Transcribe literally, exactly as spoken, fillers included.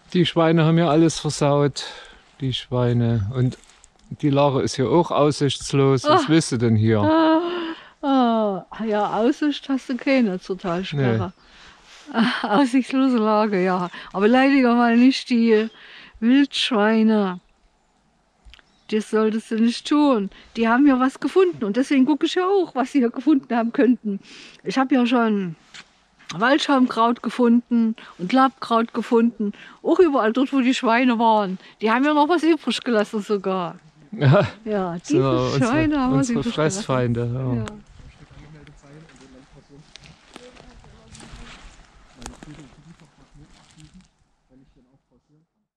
Die Schweine haben ja alles versaut. Die Schweine. Und die Lage ist ja auch aussichtslos. Was Ah. willst du denn hier? Ah, ah, ja, Aussicht hast du keine zur Talsperre. Nee. Aussichtslose Lage, ja. Aber leider mal nicht die Wildschweine. Das solltest du nicht tun. Die haben ja was gefunden und deswegen gucke ich ja auch, was sie hier gefunden haben könnten. Ich habe ja schon Waldschaumkraut gefunden und Labkraut gefunden. Auch überall dort, wo die Schweine waren. Die haben ja noch was übrig gelassen sogar. Ja, Ja, diese Schweine unsere, haben was unsere übrig Fressfeinde. gelassen. Ja. Ja.